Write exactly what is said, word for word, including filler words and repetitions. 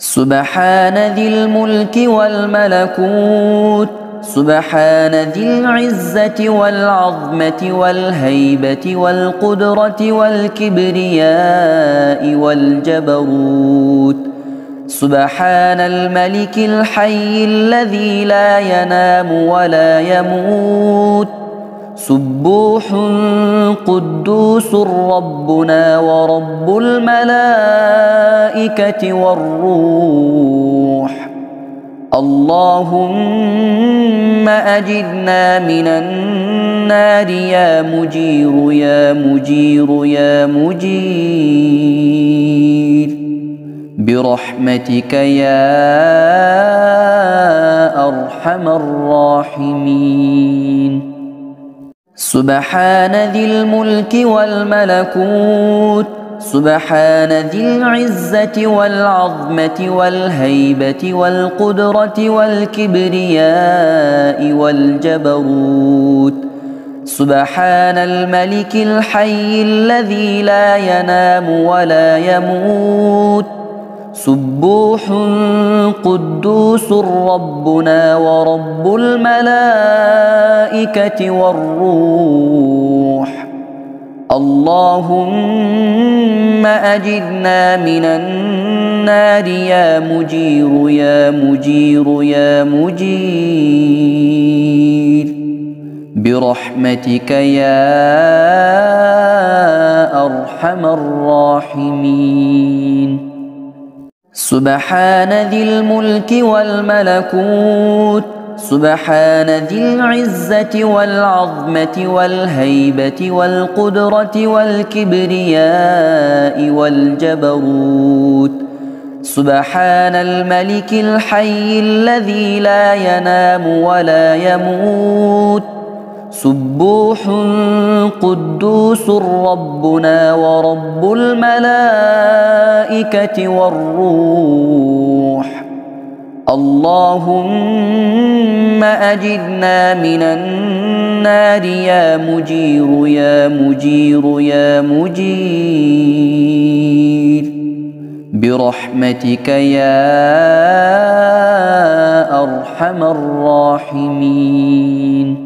سبحان ذي الملك والملكوت، سبحان ذي العزة والعظمة والهيبة والقدرة والكبرياء والجبروت. سبحان الملك الحي الذي لا ينام ولا يموت، سبوح قدوس ربنا ورب الملائكة والروح. اللهم أجرنا من النار يا مجير يا مجير يا مجير برحمتك يا أرحم الراحمين. سبحان ذي الملك والملكوت، سبحان ذي العزة والعظمة والهيبة والقدرة والكبرياء والجبروت. سبحان الملك الحي الذي لا ينام ولا يموت، سبوح قدوس ربنا ورب الملائكة والروح. اللهم أجرنا من النار يا مجير يا مجير يا مجير برحمتك يا أرحم الراحمين. سبحان ذي الملك والملكوت، سبحان ذي العزة والعظمة والهيبة والقدرة والكبرياء والجبروت. سبحان الملك الحي الذي لا ينام ولا يموت، سبوح قدوس ربنا ورب الملائكة والروح. اللهم أجرنا من النار يا مجير يا مجير يا مجير برحمتك يا أرحم الراحمين.